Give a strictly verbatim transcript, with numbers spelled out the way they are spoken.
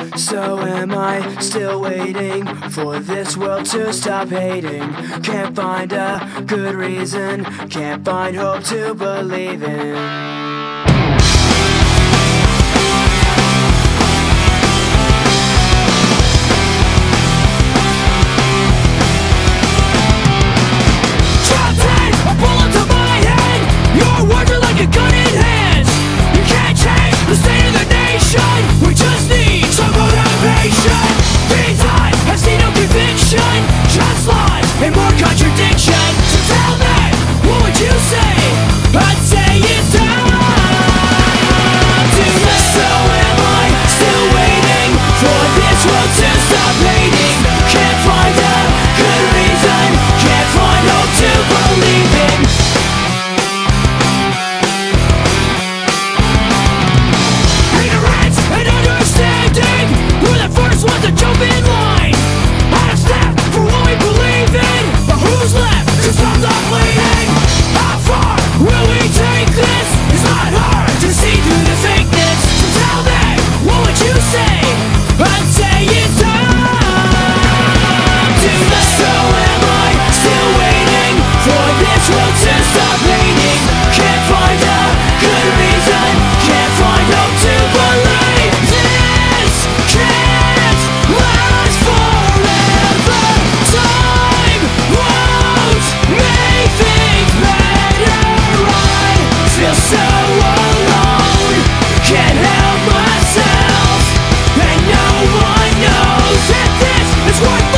So am I still waiting for this world to stop hating? Can't find a good reason, can't find hope to believe in. Like a gun in hands, you can't change the state of the nation. We just need some motivation. Meantime, I see no conviction, just lies and more contradiction. So tell me, what would you say? I'd say it's time to live. So am I still waiting for this world to stop hating? Can't find a good reason, can't find hope to believe in. Want to jump in line, out of step for what we believe in. But who's left to stop the bleeding? How far will we take this? It's not hard to see through the fakeness. So tell me, what would you say? I'd say it's time to live. So am I still waiting for this world to stop hating? Can't find a good reason, can't find hope to believe. This can't last forever. Time won't make things better. I feel so alone, can't help myself, and no one knows that this is worth